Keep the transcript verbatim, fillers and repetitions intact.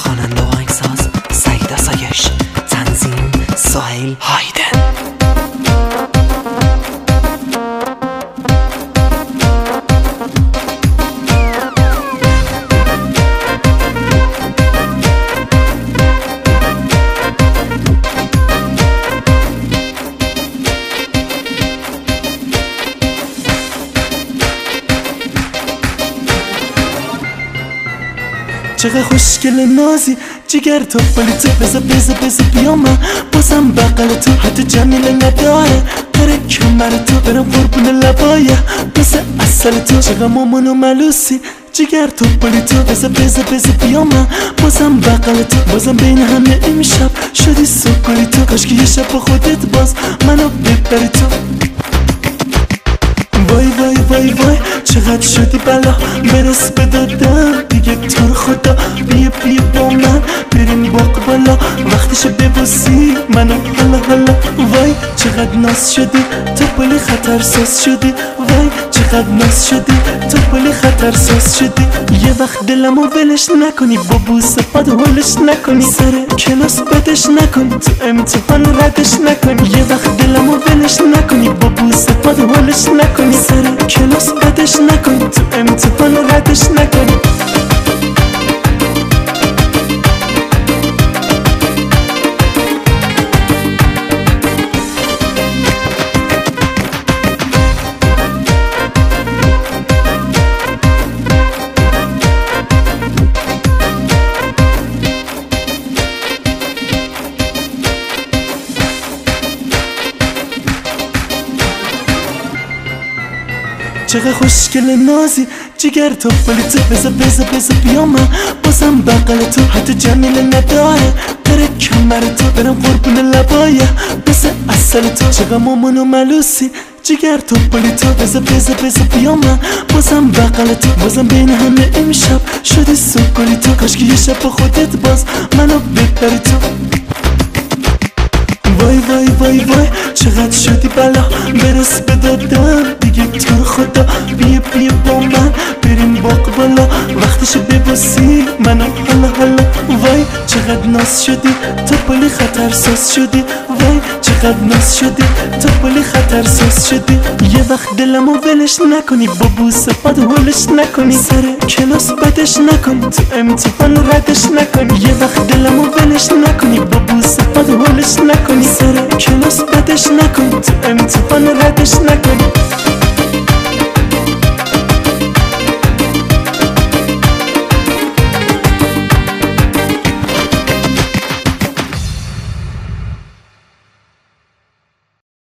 خواننده و آهنگساز سعید آسایش، تنظیم سهیل هایدن. چقدر خوشگل نازی جگر تو ولی تو بزا بزا بزا بیا من بازم بغل تو حتی جمیله نداره بره کمر تو برم قربون لبایه مثل اصل تو چقدر مامان و ملوسی جگر تو ولی تو بزا بزا بزا بیا من بازم بغل تو بازم بین همه امشب شدی سکولی تو کاشکی یه شب با خودت باز منو ببری تو وای وای وای وای چقدر شدی بلا برس به دادم دیگه تو رو خدا بیا بیا با من بریم باق بالا وقتشو ببوسی منو حالا حالا وای چقدر ناز شدی تو پلی خطر ساز شدی وای چقدر ناز شدی تو پلی خطر ساز شدی یه وقت دلمو ولش نکنی با بوسه پاد هولش نکنی سر کلاس بدش نکنی تو امتحان ردش نکنی یه وقت دلمو ولش نکنی با بوسه پاد هولش نکنی سر کلاس بدش نکنی تو امتحان ردش نکنی چقدر خوشگل نازی جگر تو ولی تو بزا بزا بزا بیا من بازم بغل تو حتی جمیله نداره بره کمر تو برم قربون لبایه مثل اصل تو چقدر مامان و ملوسی جگر تو ولی تو بزا بزا بزا بیا من بازم بغل تو بازم بین همه امشب شدی سکولی تو کاشکی یه شب با خودت باز منو ببری تو وای وای وای وای چقدر شدی بلا برس به دادم دیگه تو رو خدا بیا بیا با من بریم باق بالا وقتشو ببوسی منو حالا حالا وای چقدر ناز شدی تو پلی خطر ساز شدی وای چقدر ناز شدی تو پلی خطر ساز شدی یه وقت دلمو ولش نکنی با بوسه پاد هولش نکنی سر کلاس بدش نکنی تو امتحان ردش نکنی یه وقت دلمو ولش نکنی با بوسه پاد هولش نکنی سر کلاس بدش نکنی تو امتحان ردش نکنی